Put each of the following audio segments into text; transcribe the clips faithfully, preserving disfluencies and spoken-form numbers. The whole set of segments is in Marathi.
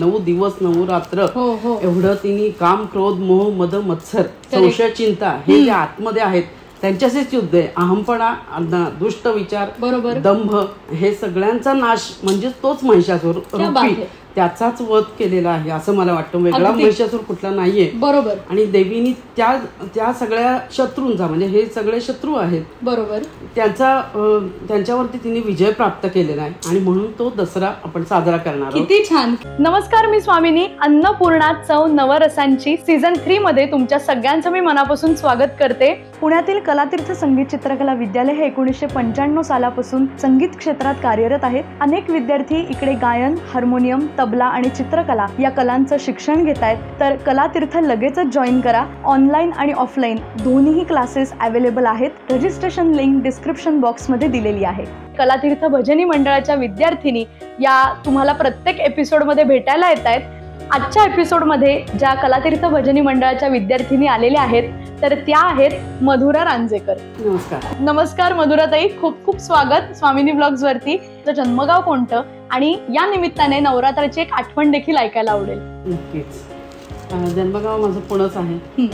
नऊ दिवस नऊ रात्र एवढं तिने काम क्रोध मोह मद मत्सर संशय चिंता हे जे आतमध्ये आहेत त्यांच्याशीच युद्ध आहे. अहंपणा, दुष्ट विचार, बरोबर, दंभ हे सगळ्यांचा नाश म्हणजे तोच महिषासूर रूपी त्याचाच वध केलेला आहे असं मला वाटतं. वेगळा महिषासूर कुठला नाहीये. बरोबर. आणि देवीनी त्या त्या सगळ्या शत्रूंचा म्हणजे हे सगळे शत्रू आहेत बरोबर त्यांचा त्यांच्यावरती तिने विजय प्राप्त केलेला आहे आणि म्हणून तो दसरा आपण साजरा करणार आहोत. किती छान. नमस्कार, मी स्वामिनी. अन्नपूर्णा चव नवरसांची सीझन थ्री मध्ये तुमच्या सगळ्यांचं मी मनापासून स्वागत करते. पुण्यातील कलातीर्थ संगीत चित्रकला विद्यालय हे एकोणीसशे पंच्याण्णव सालापासून संगीत क्षेत्रात कार्यरत आहेत. अनेक विद्यार्थी इकडे गायन, हार्मोनियम, तबला आणि चित्रकला या कलांचं शिक्षण घेत आहेत. तर कलातीर्थ लगेचच जॉईन करा. ऑनलाईन आणि ऑफलाईन दोन्ही क्लासेस अवेलेबल आहेत. रजिस्ट्रेशन लिंक डिस्क्रिप्शन बॉक्स मध्ये दिलेली आहे. कलातीर्थ भजनी मंडळाच्या विद्यार्थिनी या तुम्हाला प्रत्येक एपिसोड मध्ये भेटायला येत आहेत. आजच्या एपिसोड मध्ये ज्या कलातीर्थ भजनी मंडळाच्या विद्यार्थिनी आलेल्या आहेत तर त्या आहेत मधुरा रांजेकर. नमस्कार. नमस्कार मधुराताई, खूप खूप स्वागत स्वामिनी ब्लॉग्स वरती. जन्मगाव कोणतं आणि या निमित्ताने नवरात्राची एक आठवण देखील ऐकायला आवडेल. नक्कीच. जन्मगाव माझं पुणंच आहे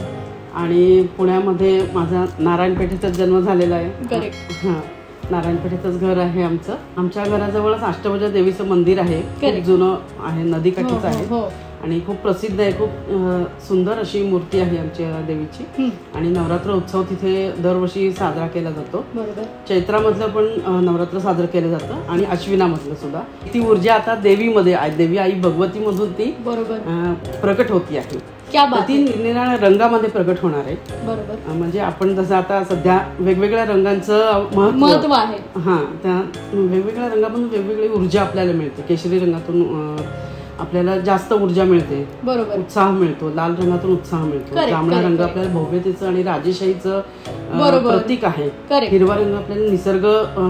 आणि पुण्यामध्ये माझा नारायणपेठेतच जन्म झालेला आहे. हां, नारायणपेठेतच घर आहे आमचं. आमच्या घराजवळच अष्टभुजा देवीचं मंदिर आहे. खूप जुनं आहे, नदीकाठीच आहे आणि खूप प्रसिद्ध आहे. खूप सुंदर अशी मूर्ती आहे आमच्या देवीची आणि नवरात्र उत्सव तिथे दरवर्षी साजरा केला जातो. चैत्रामधलं पण नवरात्र साजरं केलं जातं आणि अश्विनामधलं सुद्धा. ती ऊर्जा आता देवीमध्ये आहे. देवी आई भगवती मधून ती बरोबर प्रकट होती आहे. ती निरनिराळ्या रंगामध्ये प्रकट होणार आहे. बरोबर. म्हणजे आपण जसं आता सध्या वेगवेगळ्या रंगांचं महत्व आहे. हा, त्या वेगवेगळ्या रंगामधून वेगवेगळी ऊर्जा आपल्याला मिळते. केशरी रंगातून आपल्याला जास्त ऊर्जा मिळते, बरोबर, उत्साह मिळतो. लाल रंगातून उत्साह मिळतो. जांभळा रंग आपल्याला भव्यतेचं आणि राजेशाहीचं प्रतीक आहे. हिरवा रंग आपल्याला निसर्ग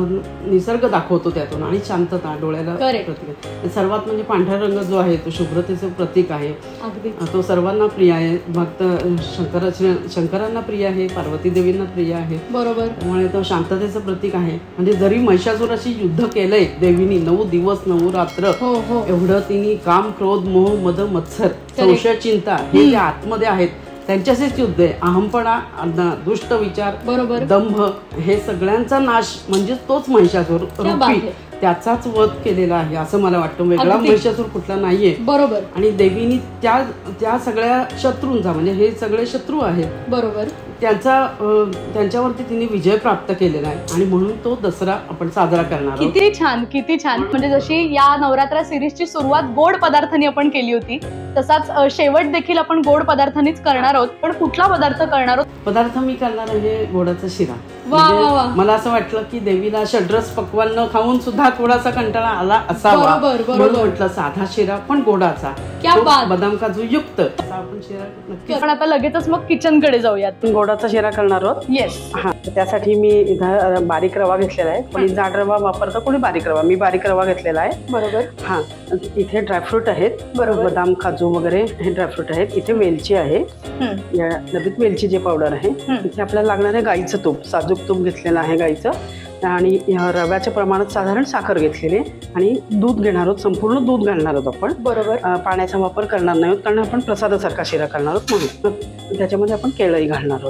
निसर्ग दाखवतो त्यातून आणि शांतता डोळ्याला प्रतीक आहे. सर्वात म्हणजे पांढरा रंग जो आहे तो शुभ्रतेचं प्रतीक आहे. तो सर्वांना प्रिय आहे. भक्त शंकर शंकरांना प्रिय आहे, पार्वती देवींना प्रिय आहे. बरोबर. त्यामुळे तो शांततेचं प्रतीक आहे. म्हणजे जरी महिषासुराशी युद्ध केलंय देवीनी नऊ दिवस नऊ रात्र एवढं तिने काम क्रोध मोह मद मत्सर संशय चिंता हे जे आतमध्ये आहेत त्यांच्याशीच युद्ध आहे. अहंपणा, दुष्ट विचार, बरोबर, दंभ हे सगळ्यांचा नाश म्हणजे तोच महिषासूर रूपी त्याचाच वध केलेला आहे असं मला वाटतं. वेगळा महिषासूर कुठला नाहीये. बरोबर. आणि देवीनी त्या त्या सगळ्या शत्रूंचा म्हणजे हे सगळे शत्रू आहेत बरोबर त्यांचा त्यांच्यावरती तिने विजय प्राप्त केलेला आहे आणि म्हणून तो दसरा आपण साजरा करणार आहोत. किती छान, किती छान. म्हणजे जशी या नवरात्र सिरीजची सुरुवात गोड पदार्थांनी आपण केली होती तसाच शेवट देखील आपण गोड पदार्थांनीच करणार आहोत. पण कुठला पदार्थ करणार आहोत? पदार्थ मी करणार आहे गोडाचा शिरा. म्हणजे मला असं वाटलं की देवीला षड्रस पक्वान न खाऊन सुद्धा थोडासा कंटाळा आला असावा म्हणून म्हटलं साधा शिरा पण गोडाचा, बदाम काजू युक्त आपण शिरा नक्की. पण आता लगेचच मग किचन कडे जाऊयात. गोडाचा शिरा करणार आहोत. येस. हा, त्यासाठी मी इथं बारीक रवा घेतलेला आहे. कोणी जाड रवा वापरतं, कोणी बारीक रवा. मी बारीक रवा घेतलेला आहे. बरोबर. हा, इथे ड्रायफ्रूट आहेत. बरोबर. बदाम काजू वगैरे हे ड्रायफ्रूट आहेत. इथे वेलची आहे, या डबीत वेलची जे पावडर आहे. इथे आपल्याला लागणार आहे गाईचं तूप. साजूक तूप घेतलेलं आहे गाईचं. आणि रव्याच्या प्रमाणात साधारण साखर घेतलेली आणि दूध घेणार आहोत. संपूर्ण दूध घालणार आहोत आपण. बरोबर. पाण्याचा वापर करणार नाही आहोत कारण आपण प्रसादासारखा शिरा करणार आहोत म्हणून. त्याच्यामध्ये आपण केळंही घालणार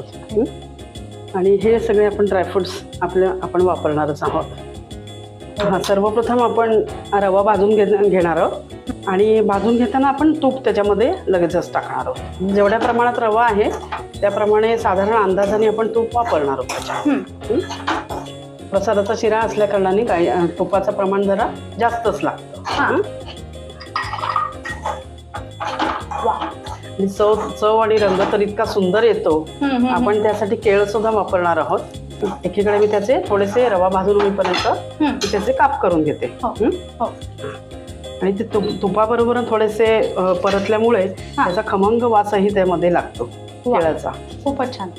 आहोत आणि हे सगळे आपण ड्रायफ्रुट्स आपल्या आपण वापरणारच आहोत. हा, सर्वप्रथम आपण रवा भाजून घे घेणार आहोत आणि भाजून घेताना आपण तूप त्याच्यामध्ये लगेचच टाकणार आहोत. जेवढ्या प्रमाणात रवा आहे त्याप्रमाणे साधारण अंदाजाने आपण तूप वापरणार आहोत त्याच्या. प्रसादाचा शिरा असल्या कारणाने गाई तुपाचं प्रमाण जरा जास्तच लागतं. चव चव आणि रंग तर इतका सुंदर येतो. आपण त्यासाठी केळ सुद्धा वापरणार आहोत. एकीकडे मी त्याचे थोडेसे रवा भाजून होईपर्यंत त्याचे काप करून घेते आणि ते तुपाबरोबर थोडेसे परतल्यामुळे त्याचा खमंग वासही त्यामध्ये लागतो केळाचा. खूपच छान.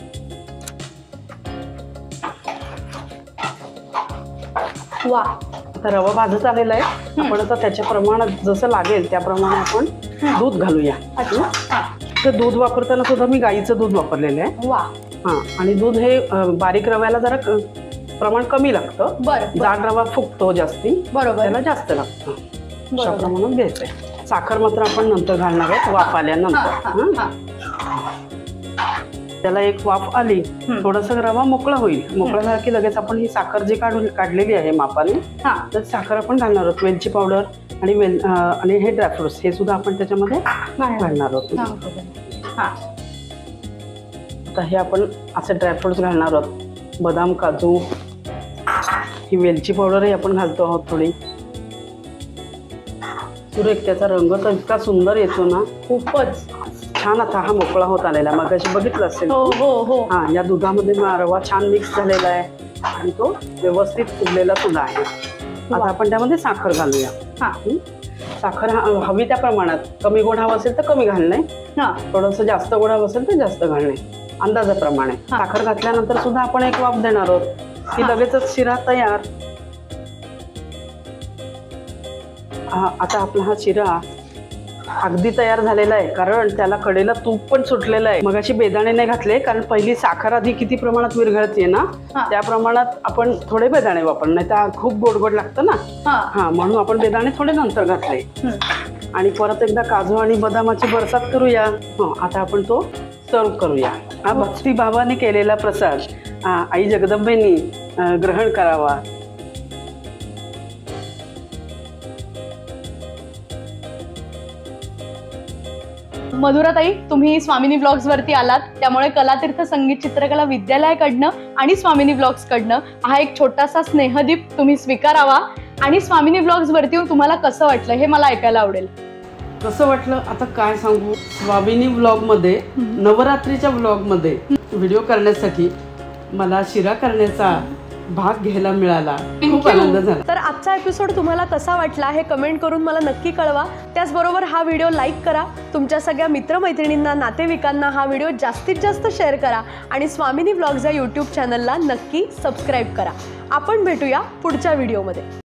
वा. आता रवा भाजत आलेला आहे. आपण आता त्याच्या प्रमाणात जसं लागेल त्याप्रमाणे आपण दूध घालूया. तर दूध वापरताना सुद्धा मी गाईचं दूध वापरलेलं आहे. वा. हा, आणि दूध हे बारीक रव्याला जरा प्रमाण कमी लागतं. जाड रवा फुगतो जास्ती. बरोबर. त्याला जास्त लागतं. अशा प्रमाणात घ्यायचंय. साखर मात्र आपण नंतर घालणार आहोत, वाफ आल्यानंतर. हं? त्याला एक वाफ आली, थोडासा रवा मोकळा होईल. मोकळा झाला की लगेच आपण ही साखर जी काढून काढलेली आहे मापाने, तर साखर आपण घालणार आहोत. वेलची पावडर आणि वेल आणि हे ड्रायफ्रुट्स हे सुद्धा आपण त्याच्यामध्ये घालणार आहोत. आता हे आपण असे ड्रायफ्रुट्स घालणार आहोत. बदाम, काजू, ही वेलची पावडरही आपण घालतो आहोत थोडी. सुरेख त्याचा रंग तर इतका सुंदर येतो ना, खूपच छान. आता हा मोकळा होत आलेला, मग अशी बघितलं असेल. हो हो हो. हा, या दुधामध्ये रवा छान मिक्स झालेला आहे आणि तो व्यवस्थित फुगलेला सुद्धा आहे. आता आपण त्यामध्ये साखर घालूया. हं? साखर हवी त्या प्रमाणात, कमी गोड हवं असेल तर कमी घालणे, थोडंसं जास्त गोड हवं असेल तर जास्त घालणे, अंदाजाप्रमाणे. साखर घातल्यानंतर सुद्धा आपण एक वाफ देणार आहोत, की लगेचच शिरा तयार. आता आपला हा शिरा अगदी तयार झालेला आहे, कारण त्याला कडेला तूप पण सुटलेलं आहे. मग अशी बेदाणे नाही घातले, कारण पहिली साखर आधी किती प्रमाणात विरघळते ना, त्या प्रमाणात आपण थोडे बेदाणे वापरले, नाही तर खूप गोड गोड लागतं ना. हा, म्हणून आपण बेदाणे थोडे नंतर घातले. आणि परत एकदा काजू आणि बदामाची बरसात करूया. हो, आता आपण तो सर्व करूया. हा भक्ती भावाने केलेला प्रसाद आई जगदंबेनी ग्रहण करावा. मधुराताई, तुम्ही स्वामिनी ब्लॉग्स वरती आलात, त्यामुळे कलातीर्थ संगीत चित्रकला विद्यालयाकडनं आणि स्वामिनी ब्लॉग्स कडनं हा एक छोटासा स्नेहदीप तुम्ही स्वीकारावा. आणि स्वामिनी ब्लॉग्स वरती येऊन तुम्हाला कसं वाटलं हे मला ऐकायला आवडेल. कसं वाटलं आता काय सांगू. स्वामिनी ब्लॉग मध्ये, नवरात्रीच्या ब्लॉग मध्ये व्हिडिओ करण्यासाठी मला शिरा करण्याचा भाग घ्यायला मिळाला, खूप आनंद झाला. तर आजचा एपिसोड तुम्हाला कसा वाटला हे कमेंट करून मला नक्की कळवा. त्याचबरोबर हा व्हिडिओ लाईक करा, तुमच्या सगळ्या मित्रमैत्रिणींना, नातेवाईकांना हा व्हिडिओ जास्तीत जास्त शेअर करा आणि स्वामिनी ब्लॉग्स या यूट्यूब चॅनलला नक्की सबस्क्राईब करा. आपण भेटूया पुढच्या व्हिडिओमध्ये.